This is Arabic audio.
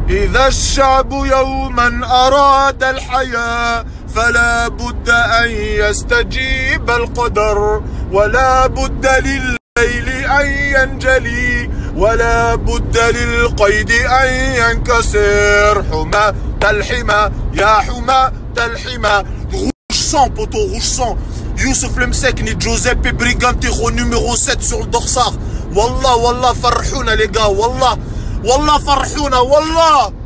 إذا الشعب يوما أراد الحياة فلا بد أن يستجيب القدر، ولا بد للليل أن ينجلي، ولا بد للقيد أن ينكسر. حماة الحمى يا حماة الحمى. Rouge sang poto, rouge sang. Youssef Lemsek, Giuseppe Brigantero numéro 7 sur le dorsard. Wallah, wallah, farhouna les gars, wallah. Wallah, farhouna, wallah.